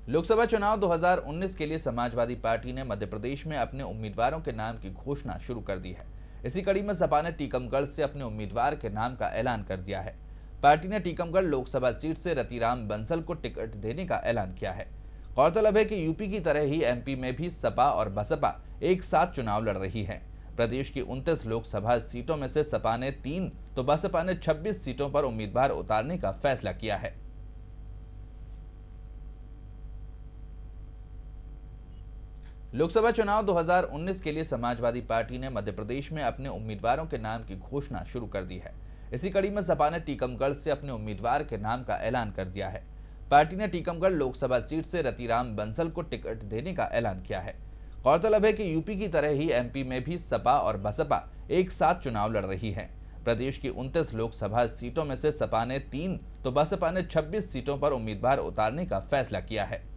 लोकसभा चुनाव 2019 के लिए समाजवादी पार्टी ने मध्य प्रदेश में अपने उम्मीदवारों के नाम की घोषणा शुरू कर दी है। इसी कड़ी में सपा ने टीकमगढ़ से अपने उम्मीदवार के नाम का ऐलान कर दिया है। पार्टी ने टीकमगढ़ लोकसभा सीट से रतिराम बंसल को टिकट देने का ऐलान किया है। गौरतलब है कि यूपी की तरह ही एमपी में भी सपा और बसपा एक साथ चुनाव लड़ रही है। प्रदेश की 29 लोकसभा सीटों में से सपा ने 3 तो बसपा ने 26 सीटों पर उम्मीदवार उतारने का फैसला किया है। लोकसभा चुनाव 2019 के लिए समाजवादी पार्टी ने मध्य प्रदेश में अपने उम्मीदवारों के नाम की घोषणा शुरू कर दी है। इसी कड़ी में सपा ने टीकमगढ़ से अपने उम्मीदवार के नाम का ऐलान कर दिया है। पार्टी ने टीकमगढ़ लोकसभा सीट से रतिराम बंसल को टिकट देने का ऐलान किया है। गौरतलब है कि यूपी की तरह ही एमपी में भी सपा और बसपा एक साथ चुनाव लड़ रही है। प्रदेश की 29 लोकसभा सीटों में से सपा ने 3 तो बसपा ने 26 सीटों पर उम्मीदवार उतारने का फैसला किया है।